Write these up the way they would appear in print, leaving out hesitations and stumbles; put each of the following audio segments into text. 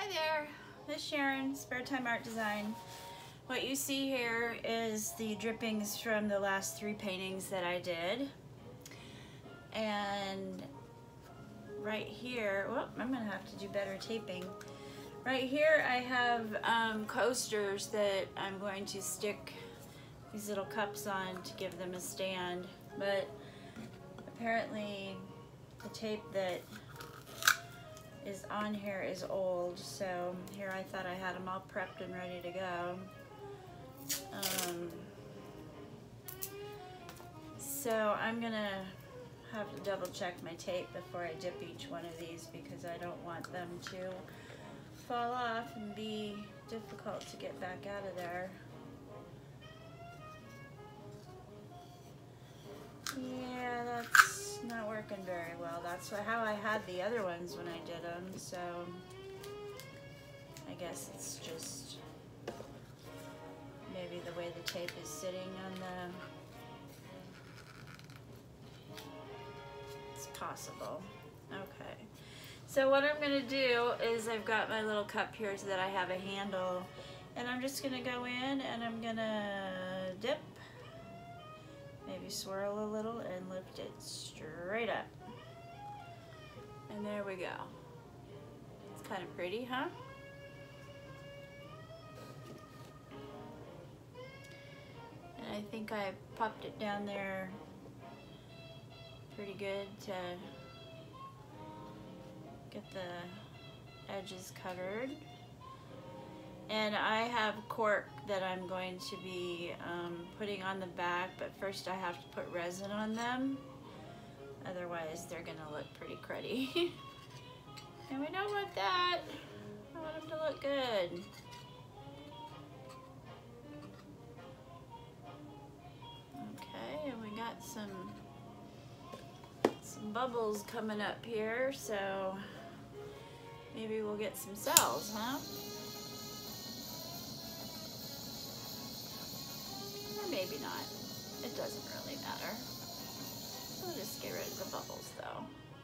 Hi there, this is Sharon, Spare Time Art Design. What you see here is the drippings from the last 3 paintings that I did. And right here, well, I'm gonna have to do better taping. Right here I have coasters that I'm going to stick these little cups on to give them a stand, but apparently the tape that is on here is old, so here I thought I had them all prepped and ready to go. So I'm gonna have to double check my tape before I dip each one of these because I don't want them to fall off and be difficult to get back out of there. Yeah, that's not working very well. That's how I had the other ones when I did them, so I guess it's just maybe the way the tape is sitting on the... It's possible. Okay. So what I'm going to do is I've got my little cup here so that I have a handle, and I'm just going to go in and I'm going to dip, maybe swirl a little and lift it straight up. And there we go. It's kind of pretty, huh? And I think I popped it down there pretty good to get the edges covered. And I have cork that I'm going to be putting on the back, but first I have to put resin on them. Otherwise they're gonna look pretty cruddy. And we don't want that. I want them to look good. Okay, and we got some bubbles coming up here, so maybe we'll get some cells, huh? Or maybe not. It doesn't really matter. We'll just get rid of the bubbles though.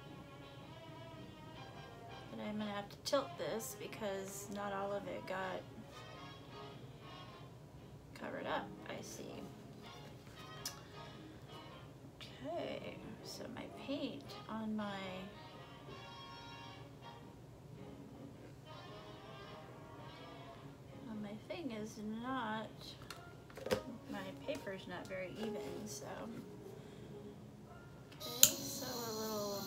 But I'm gonna have to tilt this because not all of it got covered up, I see. Okay, so my paint on my thing is not, my paper's not very even, so okay, so a little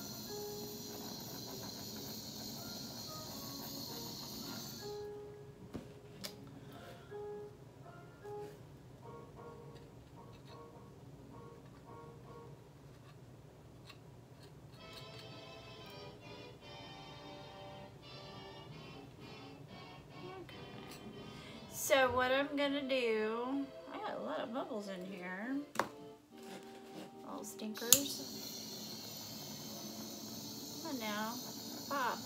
So what I'm gonna do, I got a lot of bubbles in here, all stinkers. Come on now, pop.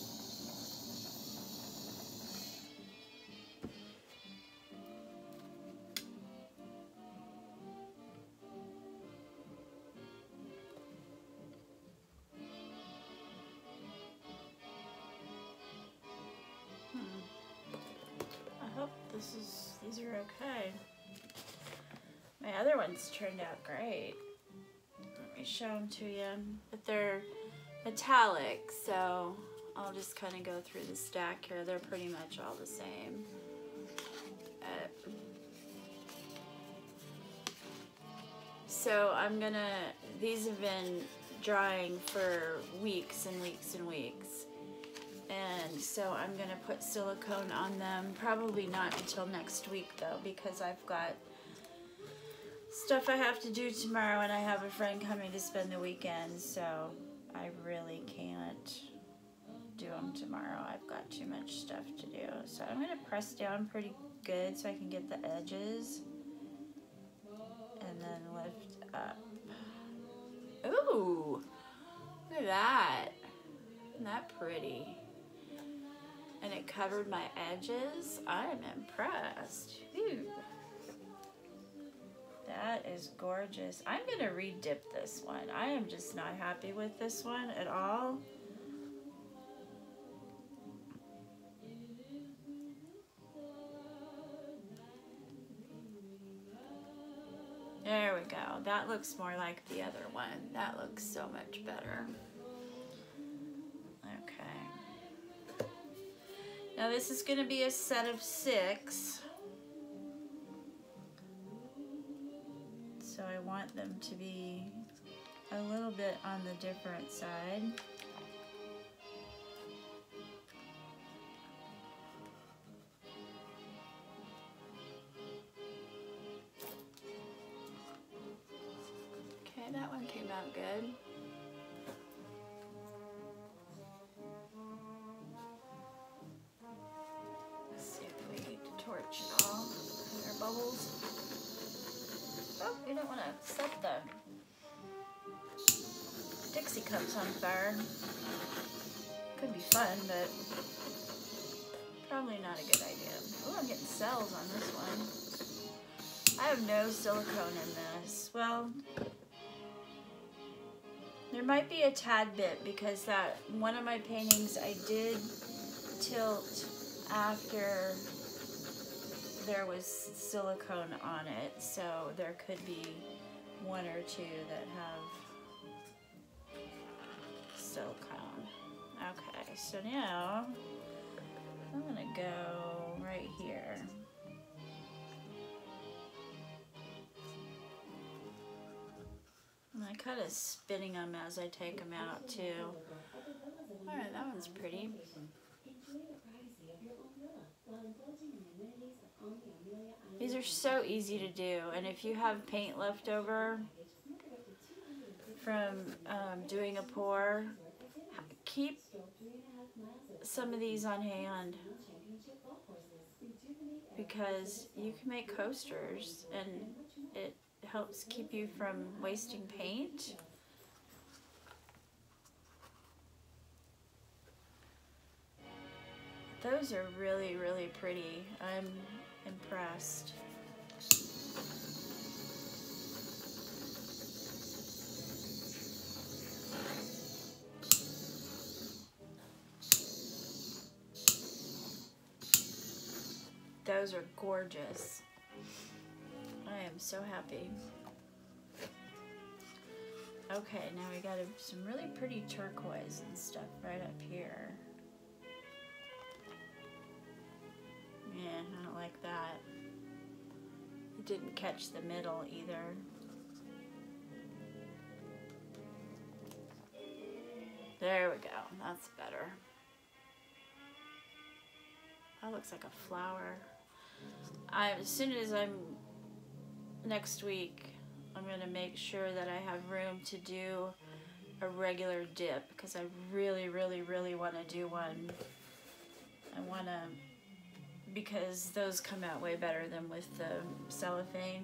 These are okay. My other ones turned out great. Let me show them to you. But they're metallic, so I'll just kind of go through the stack here. They're pretty much all the same. So I'm gonna, these have been drying for weeks and weeks and weeks. And so I'm gonna put silicone on them, probably not until next week though, because I've got stuff I have to do tomorrow and I have a friend coming to spend the weekend, so I really can't do them tomorrow. I've got too much stuff to do. So I'm gonna press down pretty good so I can get the edges and then lift up. Ooh, look at that. Isn't that pretty? And it covered my edges. I'm impressed. Whew. That is gorgeous. I'm gonna re-dip this one. I am just not happy with this one at all. go. That looks more like the other one. That looks so much better. Okay. Now this is going to be a set of 6. So I want them to be a little bit on the different side. Okay, that one came out good. Let's see if we need to torch it all. Our bubbles. Oh, we don't want to set the Dixie cups on fire. Could be fun, but probably not a good idea. Oh, I'm getting cells on this one. I have no silicone in this. Well, there might be a tad bit because that one of my paintings I did tilt after there was silicone on it, so there could be 1 or 2 that have silicone. Okay, so now I'm gonna go right here. And I kind of spinning them as I take them out too. Alright, that one's pretty. These are so easy to do, and if you have paint left over from doing a pour, keep some of these on hand because you can make coasters and it helps keep you from wasting paint. Those are really, really pretty. I'm impressed. Those are gorgeous. I am so happy. Okay, now we got some really pretty turquoise and stuff right up here. Yeah, I don't like that. It didn't catch the middle either. There we go. That's better. That looks like a flower. As soon as I'm next week, I'm going to make sure that I have room to do a regular dip because I really, really, really want to do one. I want to, because those come out way better than with the cellophane.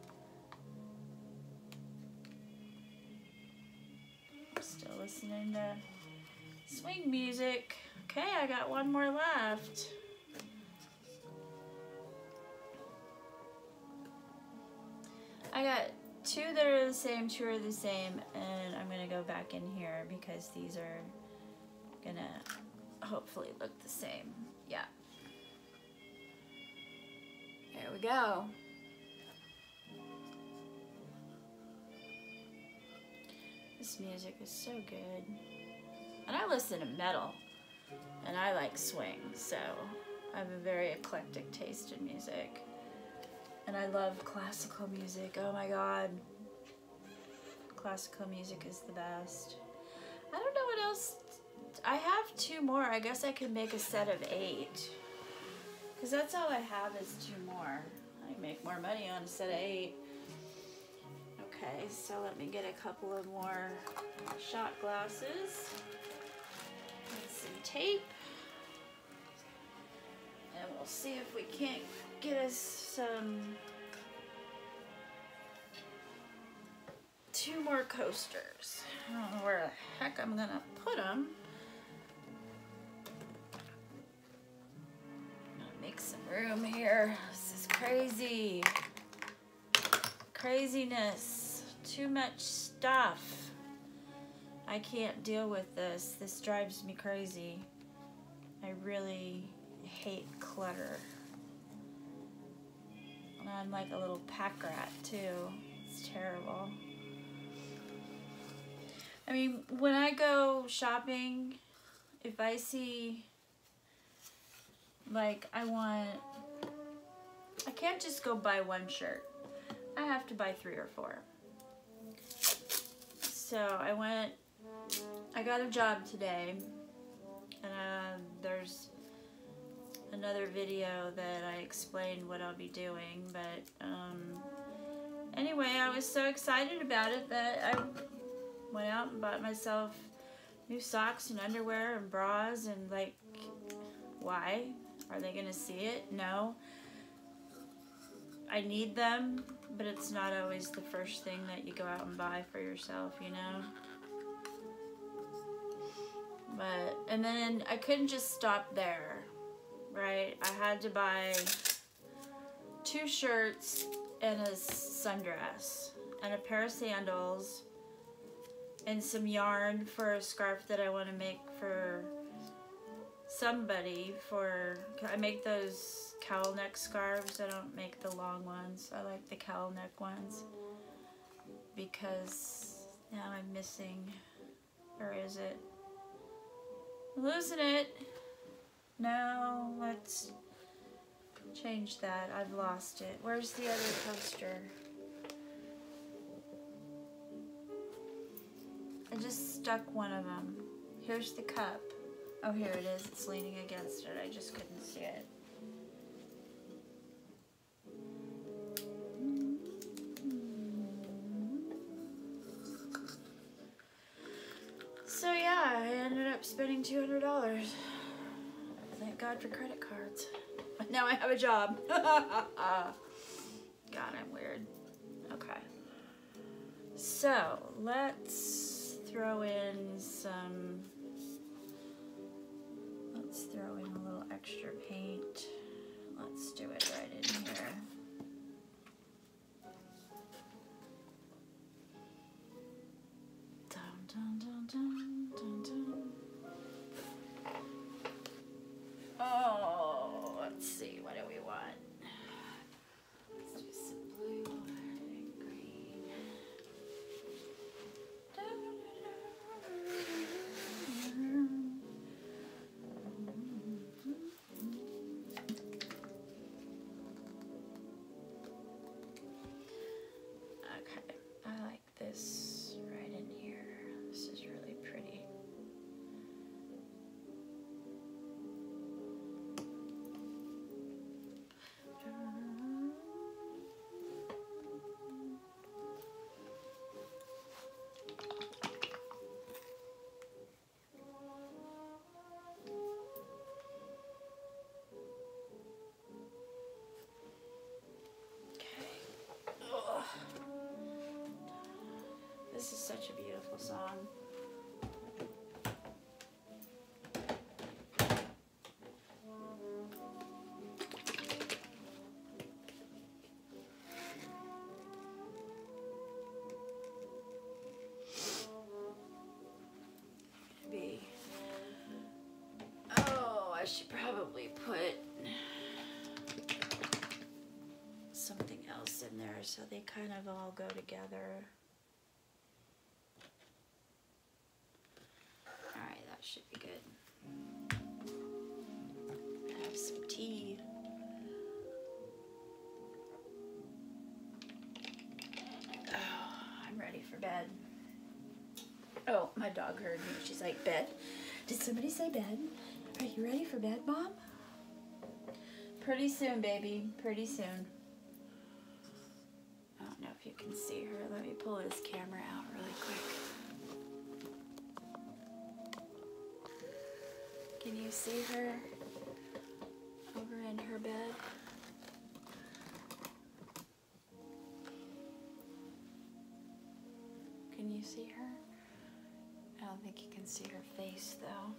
I'm still listening to swing music. Okay, I got one more left. I got 2 that are the same, 2 are the same, and I'm gonna go back in here because these are gonna hopefully look the same. Yeah. There we go. This music is so good. And I listen to metal, and I like swing, so I have a very eclectic taste in music. And I love classical music. Oh my God. Classical music is the best. I don't know what else. I have 2 more. I guess I could make a set of 8. Because that's all I have is 2 more. I can make more money on a set of 8. Okay, so let me get a couple of more shot glasses. And some tape. And we'll see if we can't get us some 2 more coasters. I don't know where the heck I'm gonna put them. I'm gonna make some room here. This is crazy. Craziness. Too much stuff. I can't deal with this. This drives me crazy. I really hate clutter. And I'm like a little pack rat too. It's terrible. I mean, when I go shopping, if I see, like, I can't just go buy one shirt. I have to buy 3 or 4. So I got a job today, and there's another video that I explained what I'll be doing, but anyway, I was so excited about it that I went out and bought myself new socks and underwear and bras, and like, why? Are they gonna see it? No. I need them, but it's not always the first thing that you go out and buy for yourself, you know? But, and then I couldn't just stop there, right? I had to buy 2 shirts and a sundress and a pair of sandals and some yarn for a scarf that I want to make for somebody. I make those cowl neck scarves. I don't make the long ones. I like the cowl neck ones because now I'm missing, or is it? I'm losing it. No, let's change that. I've lost it. Where's the other poster? I just stuck one of them. Here's the cup. Oh, here it is. It's leaning against it. I just couldn't see it. So yeah, I ended up spending $200. Thank God for credit cards. But now I have a job. God, I'm weird. Okay. So let's throw in some. Let's throw in a little extra paint. Let's do it right in here. Dun, dun, dun, dun, dun, dun. Oh, let's see. What do we want? Let's do some blue and green. Okay, I like this right in here. This is really pretty. Ugh. This is such a beautiful song. Maybe. Oh, I should probably put something else in there so they kind of all go together. Alright, that should be good. Have some tea. Oh, I'm ready for bed. Oh, my dog heard me. She's like, bed? Did somebody say bed? Are you ready for bed, Mom? Pretty soon, baby. Pretty soon. I don't know if you can see her. Let me pull this camera out really quick. Can you see her over in her bed? Can you see her? I don't think you can see her face though.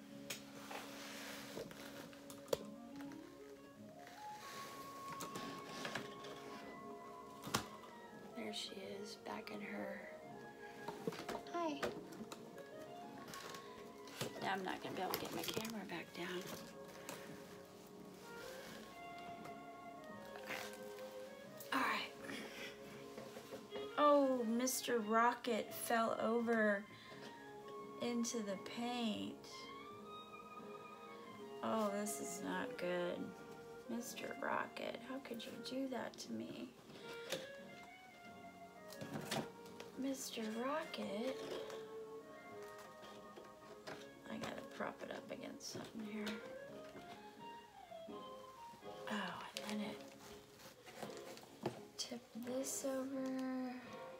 There she is, back in her. Hi. Now I'm not gonna be able to get my camera back down. Okay. All right. Oh, Mr. Rocket fell over into the paint. Oh, this is not good. Mr. Rocket, how could you do that to me? Mr. Rocket. I gotta prop it up against something here. Oh, and then it tip this over.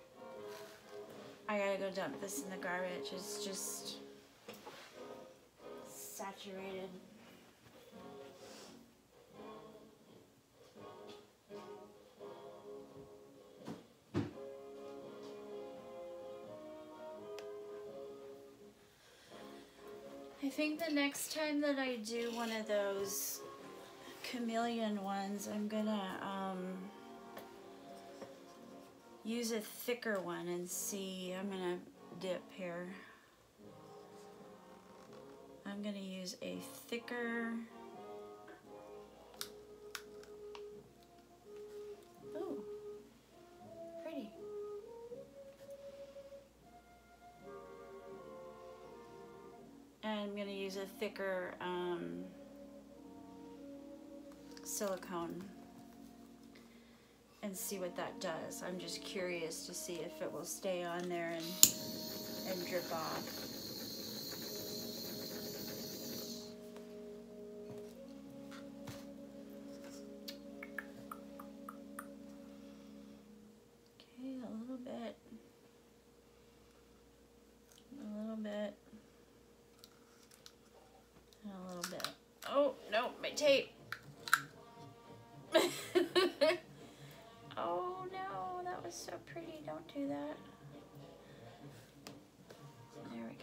I gotta go dump this in the garbage. It's just saturated. I think the next time that I do one of those chameleon ones, I'm gonna use a thicker one and see. I'm gonna dip here. I'm gonna use a thicker. Ooh, pretty. And I'm gonna use a thicker silicone and see what that does. I'm just curious to see if it will stay on there and drip off. Okay, a little bit. A little bit. And a little bit. Oh, no, my tape. Oh no, that was so pretty. Don't do that. There we go.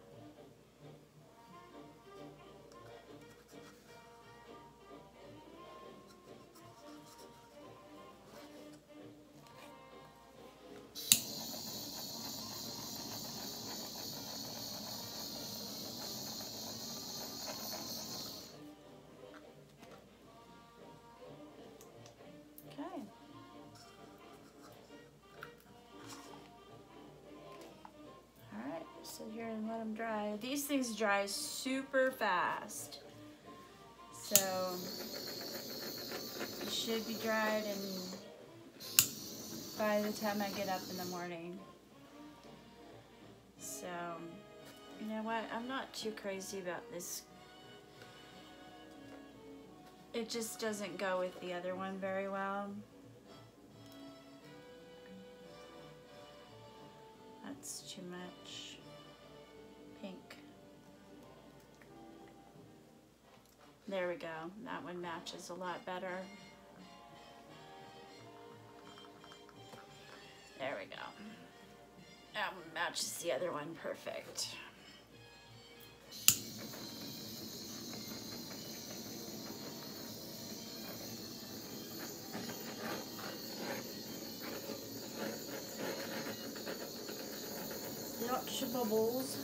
Okay. Alright, sit here and let them dry. These things dry super fast. So, it should be dried and by the time I get up in the morning. So, you know what? I'm not too crazy about this. It just doesn't go with the other one very well. That's too much pink. There we go. That one matches a lot better. There we go. That one matches the other one perfect. Lots of bubbles.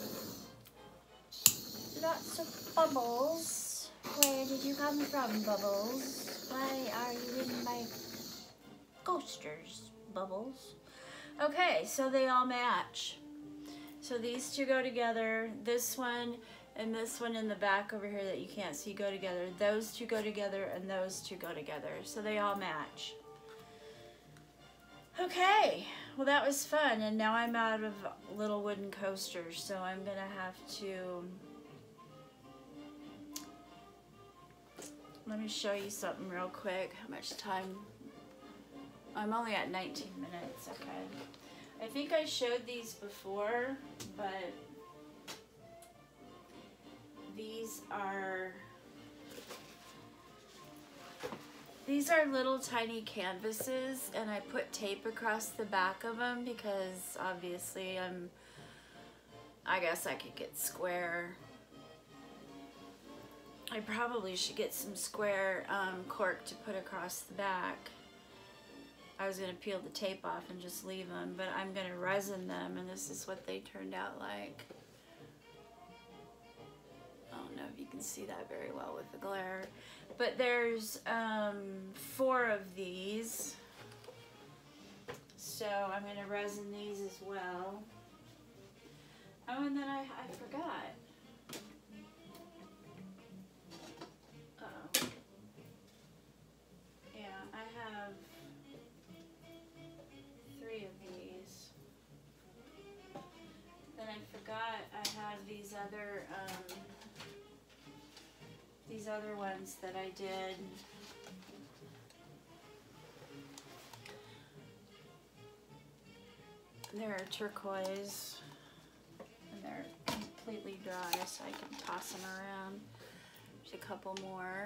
Lots of bubbles. Where did you come from, Bubbles? Why are you in my coasters, Bubbles? Okay, so they all match. So these two go together. This one and this one in the back over here that you can't see go together. Those two go together and those two go together. So they all match. Okay, well that was fun, and now I'm out of little wooden coasters, so I'm gonna have to, let me show you something real quick. How much time? I'm only at 19 minutes, okay. I think I showed these before, but these are little tiny canvases, and I put tape across the back of them because obviously I guess I could get square. I probably should get some square cork to put across the back. I was gonna peel the tape off and just leave them, but I'm gonna resin them, and this is what they turned out like. I don't know if you can see that very well with the glare. But there's 4 of these. So I'm going to resin these as well. Oh, and then I forgot. Uh-oh. Yeah, I have 3 of these. Then I forgot I have these other ones that I did. They're turquoise, and they're completely dry, so I can toss them around. There's a couple more.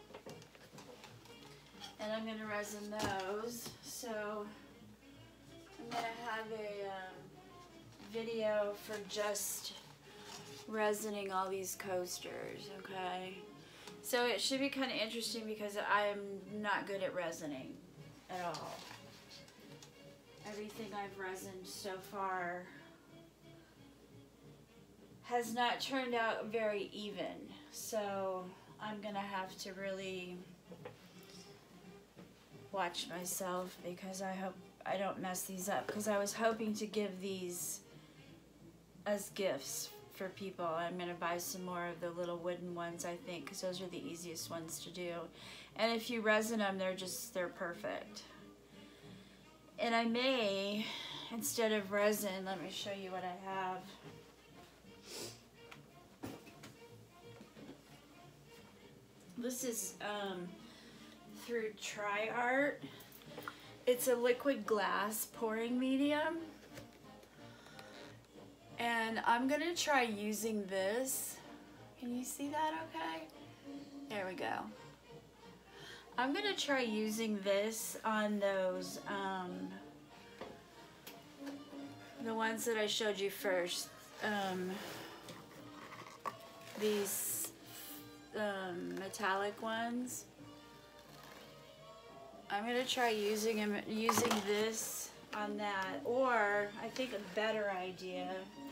And I'm going to resin those. So I'm going to have a video for just resining all these coasters, okay? So it should be kind of interesting because I'm not good at resining at all. Everything I've resined so far has not turned out very even. So I'm gonna have to really watch myself because I hope I don't mess these up, because I was hoping to give these as gifts for people. I'm gonna buy some more of the little wooden ones, I think, because those are the easiest ones to do. And if you resin them, they're perfect. And I may, instead of resin, let me show you what I have. This is through TriArt. It's a liquid glass pouring medium. And I'm gonna try using this. Can you see that okay? There we go. I'm gonna try using this on those, the ones that I showed you first. These metallic ones. I'm gonna try using this on that, or I think a better idea.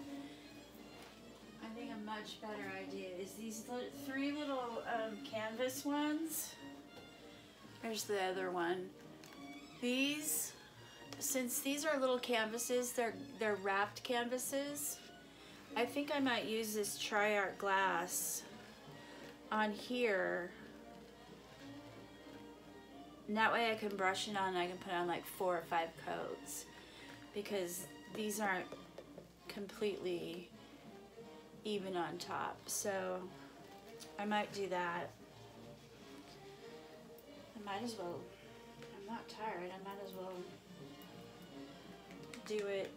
I think a much better idea is these 3 little canvas ones. There's the other one. These, since these are little canvases, they're wrapped canvases. I think I might use this TriArt glass on here. And that way I can brush it on and I can put on like 4 or 5 coats, because these aren't completely even on top. So I might do that. I might as well, I'm not tired, I might as well do it.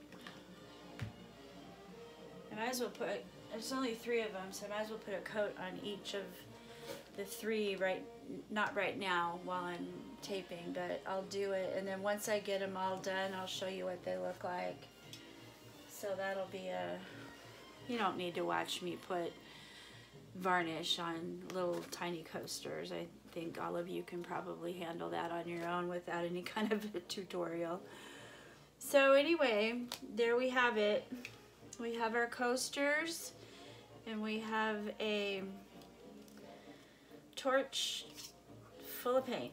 I might as well put, there's only 3 of them, so I might as well put a coat on each of the 3 not right now while I'm taping, but I'll do it, and then once I get them all done, I'll show you what they look like. So that'll be you don't need to watch me put varnish on little tiny coasters. I think all of you can probably handle that on your own without any kind of a tutorial. So anyway, there we have it. We have our coasters, and we have a torch full of paint.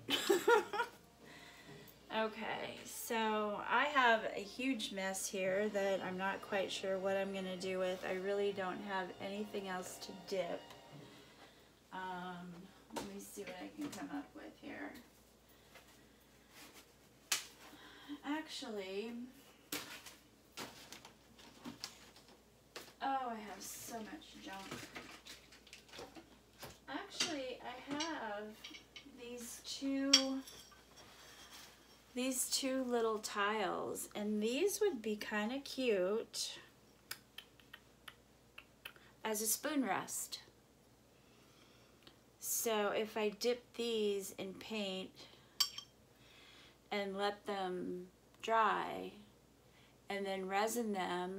Okay, so I have a huge mess here that I'm not quite sure what I'm gonna do with. I really don't have anything else to dip. Let me see what I can come up with here. Actually, oh, I have so much junk. Actually, I have these two little tiles, and these would be kind of cute as a spoon rest. So if I dip these in paint and let them dry and then resin them,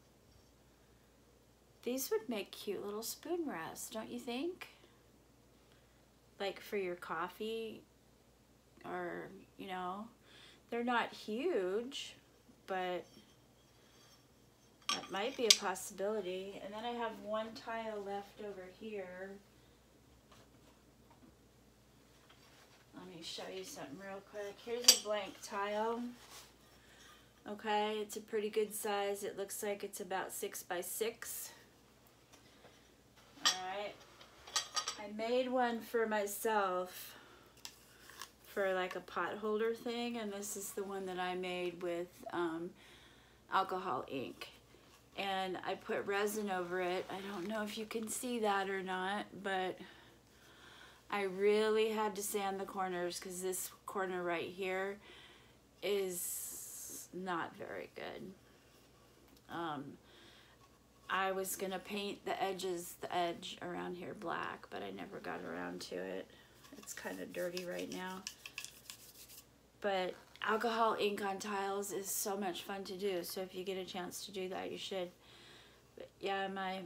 these would make cute little spoon rests, don't you think? Like for your coffee, or, you know, they're not huge, but that might be a possibility. And then I have 1 tile left over here. Let me show you something real quick. Here's a blank tile. Okay, it's a pretty good size. It looks like it's about 6 by 6. Alright. I made one for myself for like a pot holder thing, and this is the one that I made with alcohol ink. And I put resin over it. I don't know if you can see that or not, but I really had to sand the corners because this corner right here is not very good. I was gonna paint the edge around here black, but I never got around to it. It's kind of dirty right now. But alcohol ink on tiles is so much fun to do, so if you get a chance to do that, you should. But yeah, my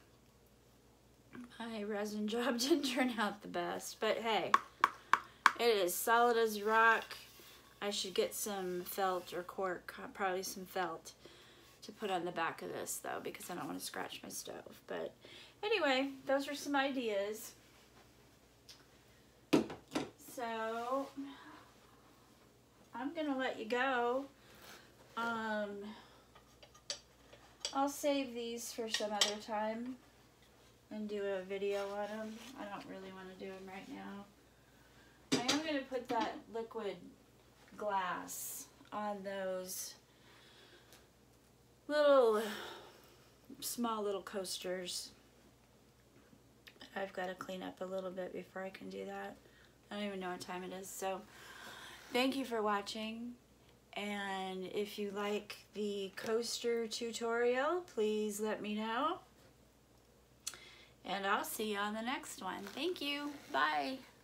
resin job didn't turn out the best, but hey, it is solid as rock. I should get some felt or cork, probably some felt, to put on the back of this though, because I don't want to scratch my stove. But anyway, those are some ideas. So I'm gonna let you go. I'll save these for some other time and do a video on them. I don't really want to do them right now. I am going to put that liquid glass on those small little coasters. I've got to clean up a little bit before I can do that. I don't even know what time it is. So thank you for watching. And if you like the coaster tutorial, please let me know. And I'll see you on the next one. Thank you. Bye.